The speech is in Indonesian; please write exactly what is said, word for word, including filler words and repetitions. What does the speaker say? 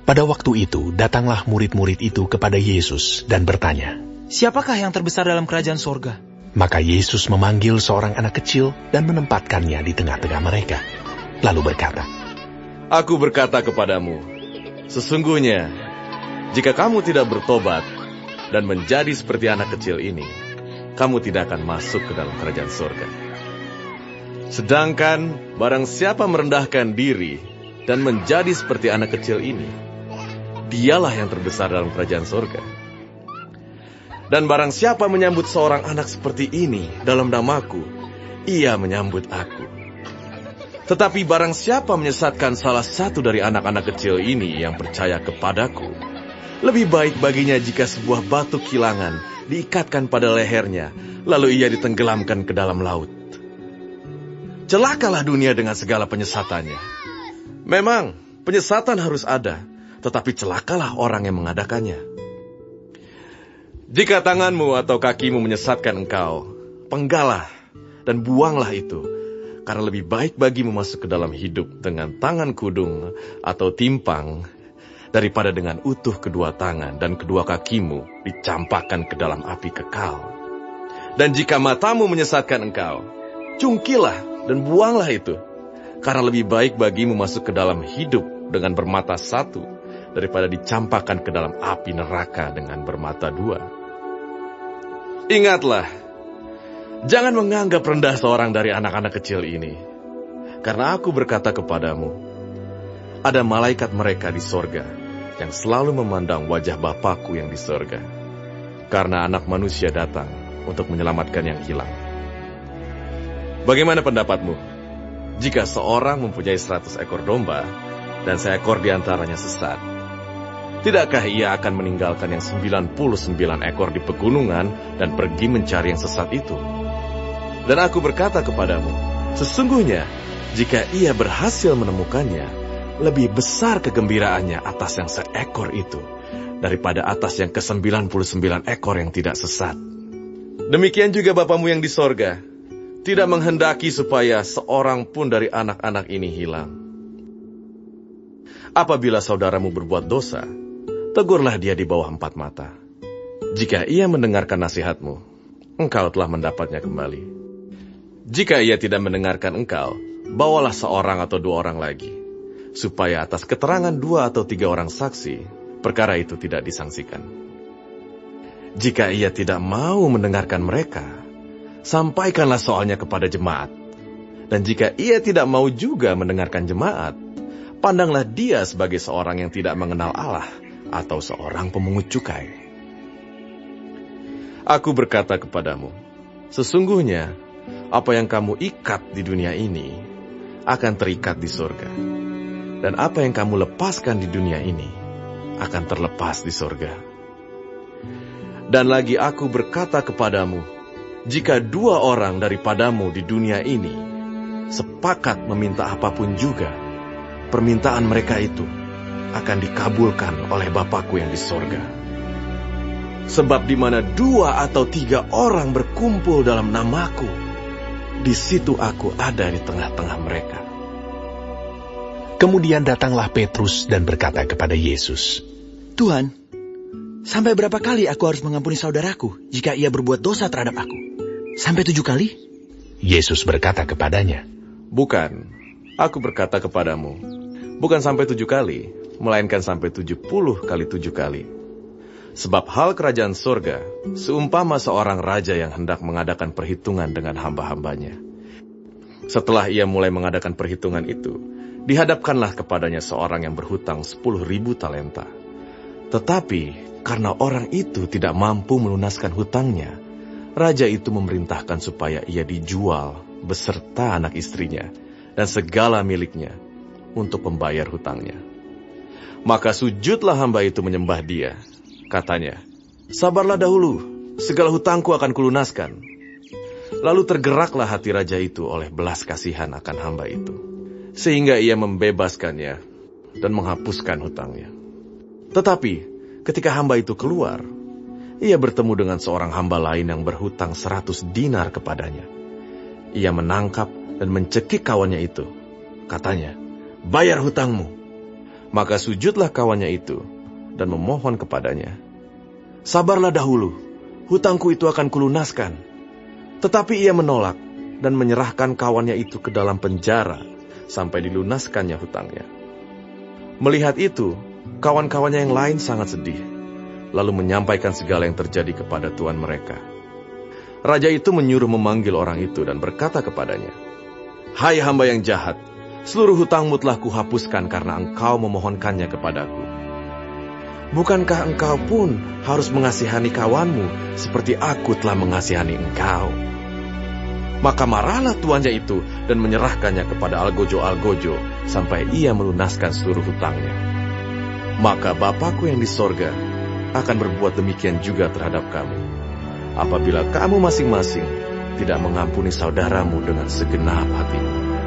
Pada waktu itu, datanglah murid-murid itu kepada Yesus dan bertanya, "Siapakah yang terbesar dalam kerajaan sorga?" Maka Yesus memanggil seorang anak kecil dan menempatkannya di tengah-tengah mereka. Lalu berkata, "Aku berkata kepadamu, sesungguhnya, jika kamu tidak bertobat dan menjadi seperti anak kecil ini, kamu tidak akan masuk ke dalam kerajaan sorga. Sedangkan barang siapa merendahkan diri dan menjadi seperti anak kecil ini, dialah yang terbesar dalam kerajaan sorga. Dan barang siapa menyambut seorang anak seperti ini dalam namaku, ia menyambut aku. Tetapi barang siapa menyesatkan salah satu dari anak-anak kecil ini yang percaya kepadaku, lebih baik baginya jika sebuah batu kilangan diikatkan pada lehernya, lalu ia ditenggelamkan ke dalam laut. Celakalah dunia dengan segala penyesatannya. Memang, penyesatan harus ada, tetapi celakalah orang yang mengadakannya. Jika tanganmu atau kakimu menyesatkan engkau, penggalah dan buanglah itu, karena lebih baik bagimu masuk ke dalam hidup dengan tangan kudung atau timpang, daripada dengan utuh kedua tangan dan kedua kakimu dicampakkan ke dalam api kekal. Dan jika matamu menyesatkan engkau, cungkilah dan buanglah itu, karena lebih baik bagimu masuk ke dalam hidup dengan bermata satu, daripada dicampakkan ke dalam api neraka dengan bermata dua. Ingatlah, jangan menganggap rendah seorang dari anak-anak kecil ini, karena aku berkata kepadamu, ada malaikat mereka di sorga yang selalu memandang wajah Bapakku yang di sorga, karena anak manusia datang untuk menyelamatkan yang hilang. Bagaimana pendapatmu? Jika seorang mempunyai seratus ekor domba, dan seekor di antaranya sesat, tidakkah ia akan meninggalkan yang sembilan puluh sembilan ekor di pegunungan dan pergi mencari yang sesat itu? Dan aku berkata kepadamu, sesungguhnya jika ia berhasil menemukannya, lebih besar kegembiraannya atas yang seekor itu, daripada atas yang ke sembilan puluh sembilan ekor yang tidak sesat. Demikian juga Bapamu yang di sorga, tidak menghendaki supaya seorang pun dari anak-anak ini hilang. Apabila saudaramu berbuat dosa, tegurlah dia di bawah empat mata. Jika ia mendengarkan nasihatmu, engkau telah mendapatnya kembali. Jika ia tidak mendengarkan engkau, bawalah seorang atau dua orang lagi, supaya atas keterangan dua atau tiga orang saksi, perkara itu tidak disangsikan. Jika ia tidak mau mendengarkan mereka, sampaikanlah soalnya kepada jemaat. Dan jika ia tidak mau juga mendengarkan jemaat, pandanglah dia sebagai seorang yang tidak mengenal Allah, atau seorang pemungut cukai. Aku berkata kepadamu, sesungguhnya apa yang kamu ikat di dunia ini akan terikat di surga, dan apa yang kamu lepaskan di dunia ini akan terlepas di surga. Dan lagi aku berkata kepadamu, jika dua orang daripadamu di dunia ini sepakat meminta apapun juga, permintaan mereka itu akan dikabulkan oleh Bapakku yang di sorga. Sebab di mana dua atau tiga orang berkumpul dalam namaku, di situ aku ada di tengah-tengah mereka. Kemudian datanglah Petrus dan berkata kepada Yesus, "Tuhan, sampai berapa kali aku harus mengampuni saudaraku jika ia berbuat dosa terhadap aku? Sampai tujuh kali?" Yesus berkata kepadanya, "Bukan, aku berkata kepadamu, bukan sampai tujuh kali, melainkan sampai tujuh puluh kali tujuh kali. Sebab hal kerajaan surga seumpama seorang raja yang hendak mengadakan perhitungan dengan hamba-hambanya. Setelah ia mulai mengadakan perhitungan itu, dihadapkanlah kepadanya seorang yang berhutang sepuluh ribu talenta. Tetapi karena orang itu tidak mampu melunaskan hutangnya, raja itu memerintahkan supaya ia dijual beserta anak istrinya dan segala miliknya untuk membayar hutangnya. Maka sujudlah hamba itu menyembah dia. Katanya, sabarlah dahulu, segala hutangku akan kulunaskan. Lalu tergeraklah hati raja itu oleh belas kasihan akan hamba itu, sehingga ia membebaskannya dan menghapuskan hutangnya. Tetapi ketika hamba itu keluar, ia bertemu dengan seorang hamba lain yang berhutang seratus dinar kepadanya. Ia menangkap dan mencekik kawannya itu. Katanya, bayar hutangmu. Maka sujudlah kawannya itu dan memohon kepadanya, "Sabarlah dahulu, hutangku itu akan kulunaskan." Tetapi ia menolak dan menyerahkan kawannya itu ke dalam penjara sampai dilunaskannya hutangnya. Melihat itu, kawan-kawannya yang lain sangat sedih, lalu menyampaikan segala yang terjadi kepada tuan mereka. Raja itu menyuruh memanggil orang itu dan berkata kepadanya, "Hai hamba yang jahat, seluruh hutangmu telah kuhapuskan karena engkau memohonkannya kepadaku. Bukankah engkau pun harus mengasihani kawanmu seperti aku telah mengasihani engkau?" Maka marahlah tuannya itu dan menyerahkannya kepada algojo-algojo sampai ia melunaskan seluruh hutangnya. Maka Bapakku yang di sorga akan berbuat demikian juga terhadap kamu, apabila kamu masing-masing tidak mengampuni saudaramu dengan segenap hatimu.